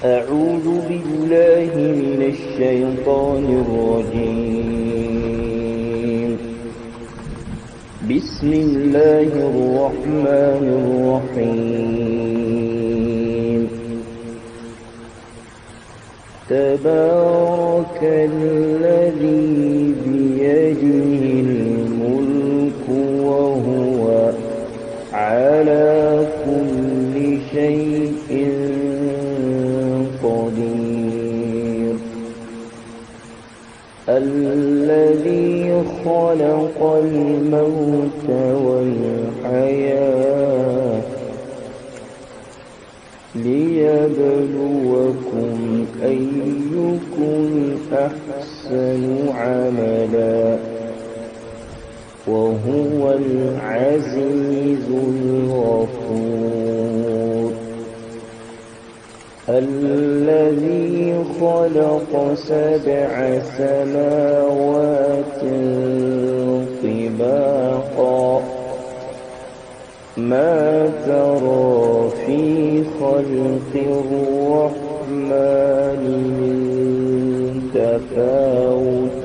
أعوذ بالله من الشيطان الرجيم. بسم الله الرحمن الرحيم. تبارك الذي بيده الملك وهو على كل شيء قدير. الذي خلق الموت والحياة ليبلوكم أيكم أحسن عملا وهو العزيز الغفور. الذي خلق 7 سماوات طباقا ما ترى في خلق الرحمن من تفاوت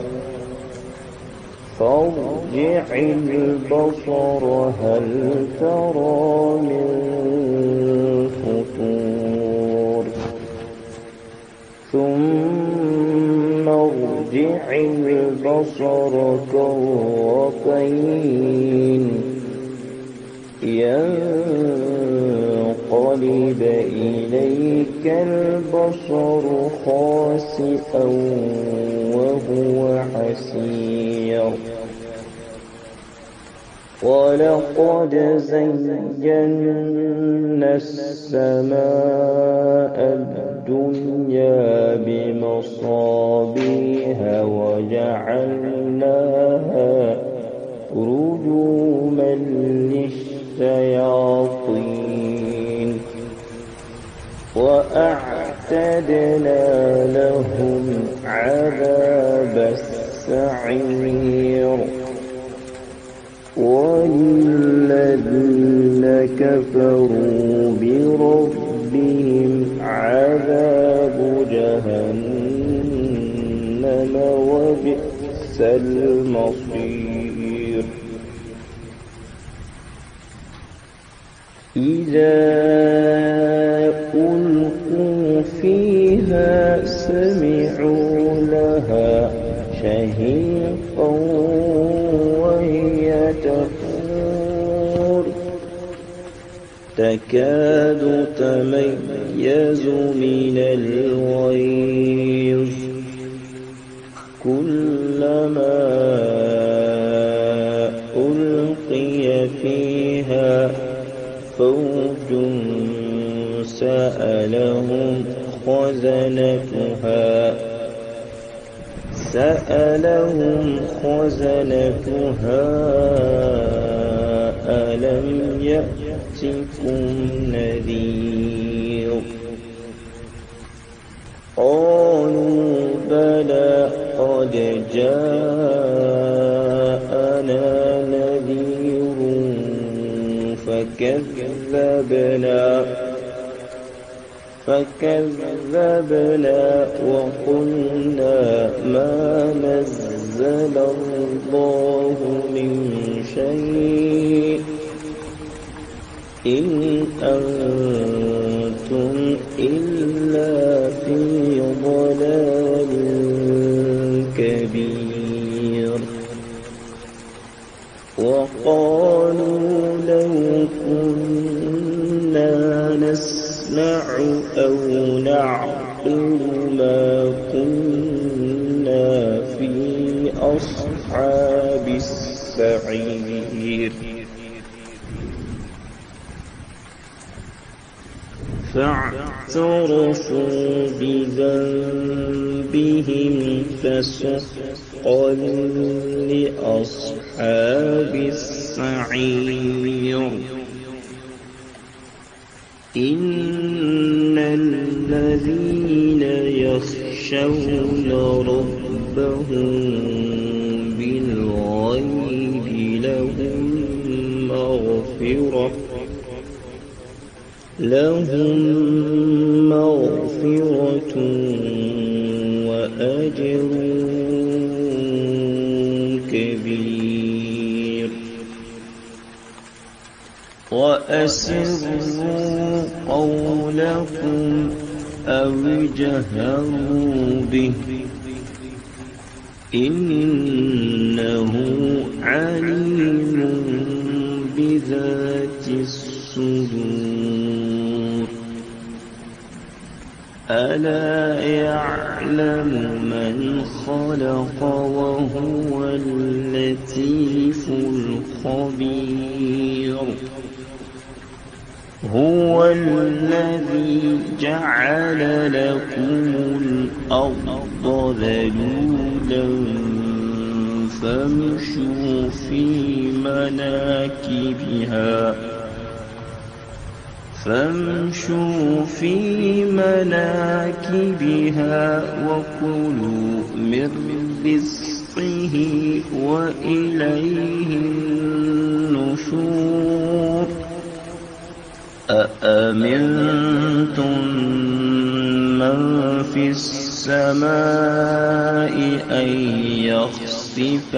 فارجع البصر هل ترى من فطور ثم ارجع البصر كرتين ينقلب إليك البصر خاسئا وهو حسير. ولقد زينا السماء الدنيا بمصابيح وجعلناها رجوما للشياطين وأعتدنا لهم عذاب السعير. وللذين كفروا بربهم عذاب جهنم وبئس المصير. إذا ألقوا فيها سمعوا لها شهيقا وهي تفور تكاد تميز من الغيظ كلما ألقي فيها فوج سألهم خزنتها ألم يأتكم نذير. قالوا بلى قد جاءنا نذير فكذبنا وقلنا ما نزل الله من شيء إن أنتم إلا في ضلال كبير. وقالوا لو كنا نسمع أو نعقل ما كنا في أصحاب السعير. فاعترفوا بذنبهم فسحقا لأصحاب السعير. إن الذين يخشون ربهم بالغيب لهم مغفرة مغفرة وأجر كبير. وأسروا قولكم أو اجهروا به إنه عليم بذات الصدور. ألا يعلم من خلق وهو اللطيف الخبير. هو الذي جعل لكم الأرض ذلولا فامشوا في مناكبها وكلوا من رزقه وإليه النشور. أأمنتم من في السماء أن يخسف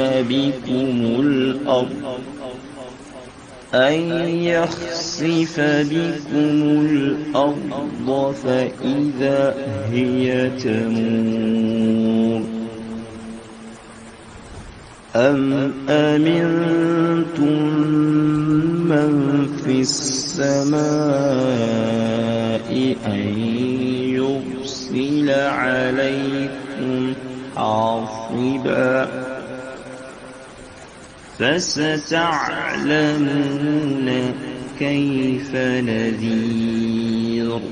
بكم الأرض فإذا هي تمور. أم أمنتم من في السماء أن يرسل عليكم حاصبا فستعلمون كيف نذير.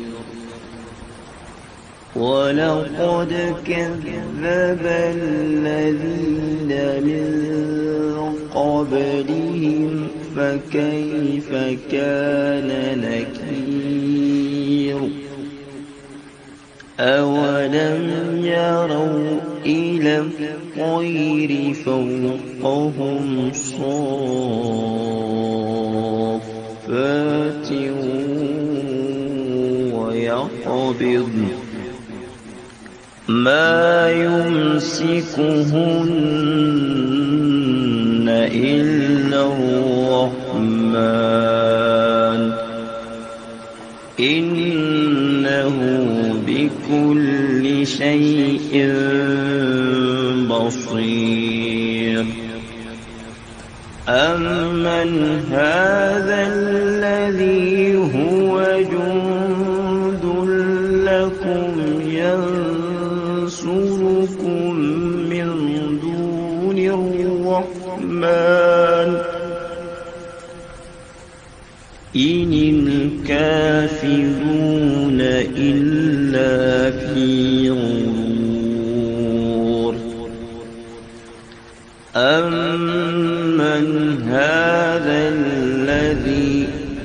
ولقد كذب الذين من قبلهم فكيف كان نكير. أولم يروا إلى الطير فوقهم صافات ويقبضن ما يمسكهن إلا الرحمن إنه بكل شيء بصير. أمن هذا الذي هو جند لكم ينصركم من دون الرحمن إن الكافرون إلا في غرور. أمن هذا الذي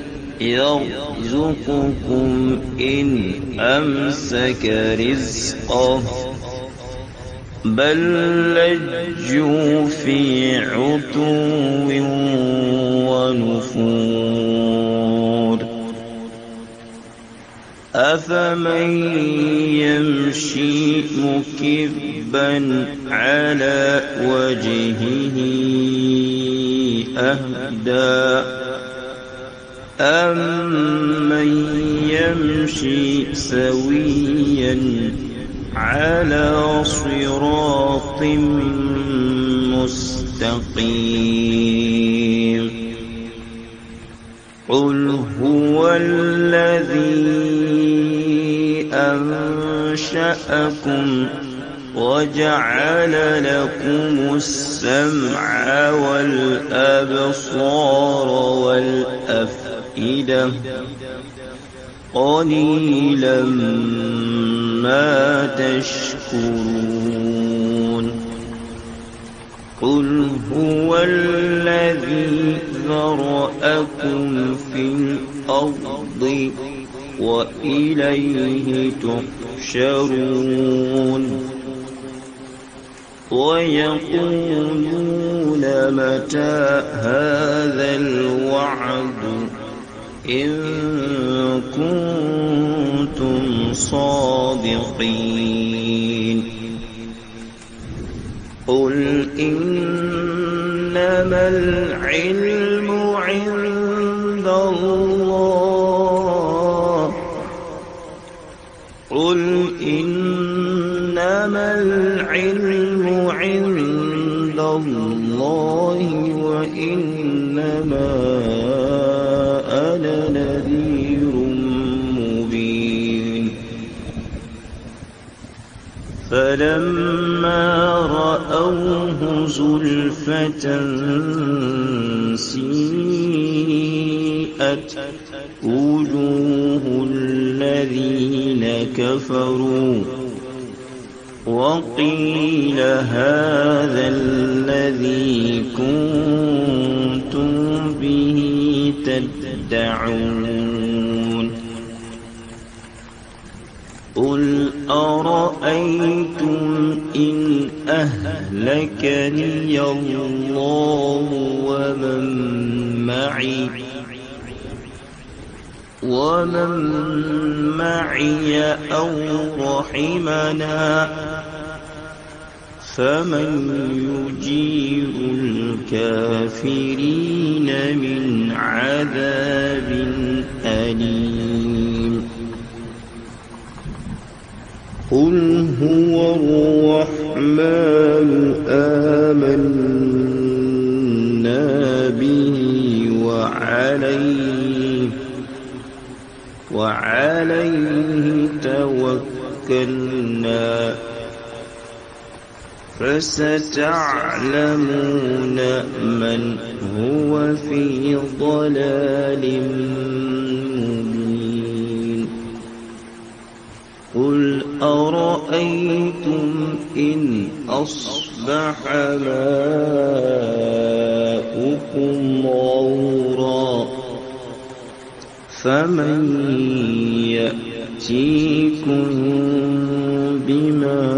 يرزقكم إن أمسك رزقه بل لجوا في عتو ونفور. أفمن يمشي مكبا على وجهه أهدى أمن يمشي سويا على صراط مستقيم. قل هو الذي أنشأكم وجعل لكم السمع والأبصار والأفئدة قليلا ما تشكرون. قل هو الذي ذرأكم في الأرض وإليه تحشرون. ويقولون متى هذا الوعد إن كنتم صادقين قل إنما العلم عند الله قل إنما العلم عند الله وإنما أنا نذير مبين فلما رأوه زلفة سيئت وجوه الذين كفروا وقيل هذا الذي كنتم به تدعون قل أرأيتم إن أهلكني الله ومن معي أو رحمنا فمن يجير الكافرين من عذاب أليم قل هو الرحمن آمنا به وعليه توكلنا فستعلمون من هو في ضلال مبين قل أرأيتم إن أصبح ماؤكم غورا فمن يأتيكم بماء